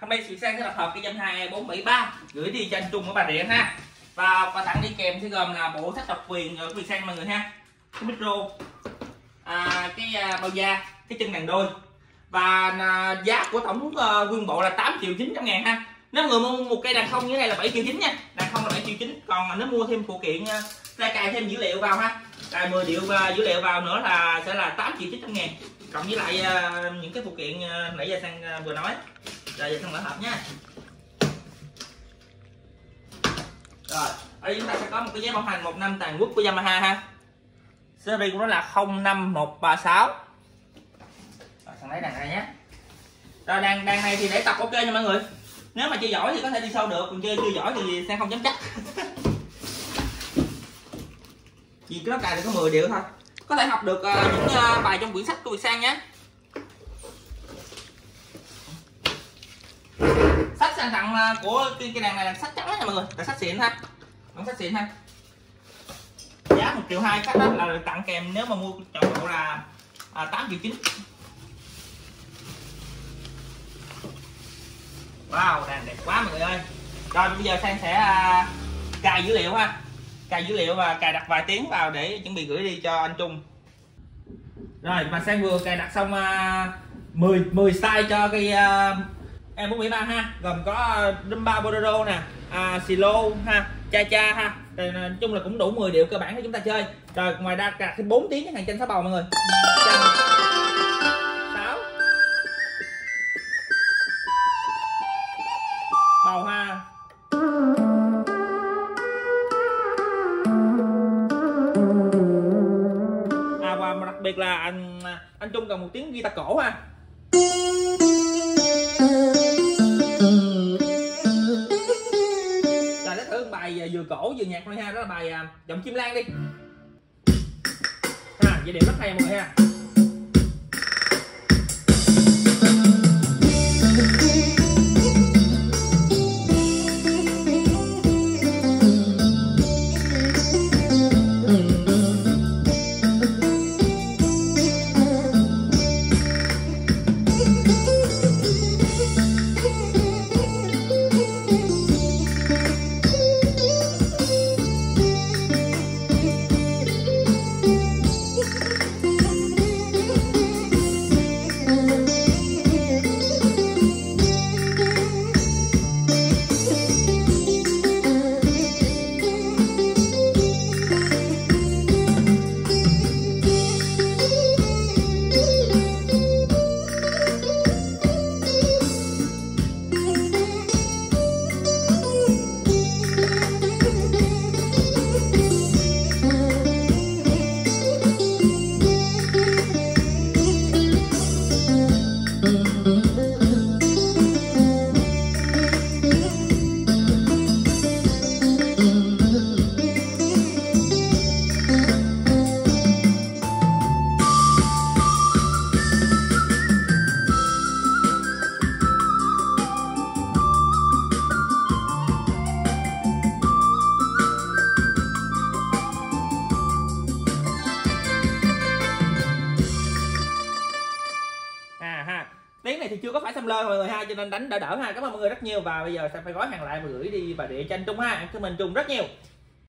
hôm nay Việt Sang sẽ tập hợp cái dăm 2473 gửi đi cho anh Trung ở Bà Rịa ha. Và quà tặng đi kèm sẽ gồm là bộ sách độc quyền của Việt Sang mọi người ha, cái micro, cái bao da, cái chân đàn đôi, và giá của tổng nguyên bộ là 8.900.000 ha. Nếu người mua một cây đàn không như thế này là 7.9 triệu nha, đàn không là 7.9 triệu, còn nếu mua thêm phụ kiện ra cài thêm dữ liệu vào ha, cài 10 triệu dữ liệu vào nữa là sẽ là 8.900.000, cộng với lại những cái phụ kiện nãy giờ Sang vừa nói. Rồi giờ Sang mở hộp nha. Rồi ở đây chúng ta sẽ có một cái giấy bảo hành 1 năm toàn quốc của Yamaha ha, series của nó là 05136. Rồi Sang lấy đàn này nhé. Rồi đàn này thì để tập ok nha mọi người, nếu mà chơi giỏi thì có thể đi sâu được, còn chơi chưa giỏi thì Sang không dám chắc. Vì cái đó cài được có 10 triệu thôi, có thể học được những bài trong quyển sách của Việt Sang nhé. Sách Sang tặng của cái đàn này là sách trắng nha mọi người, là sách xịn ha, bản sách xịn ha. Giá 1.2 triệu khách đó là được tặng kèm nếu mà mua chọn bộ là 8.9 triệu. Wow, đàn đẹp quá mọi người ơi. Rồi bây giờ Sang sẽ cài dữ liệu ha, cài dữ liệu và cài đặt vài tiếng vào để chuẩn bị gửi đi cho anh Trung. Rồi mà Sang vừa cài đặt xong 10 style cho cái M473 ha, gồm có Dumba Bolero nè, Silo ha, Cha Cha ha. Rồi, nói chung là cũng đủ 10 điệu cơ bản để chúng ta chơi. Rồi ngoài ra cài thêm 4 tiếng hàng chân 6 bầu mọi người. Chân 6 bầu ha. Và đặc biệt là anh Trung cần một tiếng guitar cổ ha. Rồi để thử bài vừa cổ vừa nhạc thôi ha, đó là bài Giọng Chim Lan đi ha, vậy điểm rất hay mọi người ha. Tiếng này thì chưa có phải xăm lơ mọi người ha, cho nên đánh đỡ ha. Cảm ơn mọi người rất nhiều, và bây giờ sẽ phải gói hàng lại và gửi đi Bà Rịa cho anh Trung ha. Cảm ơn anh Trung rất nhiều.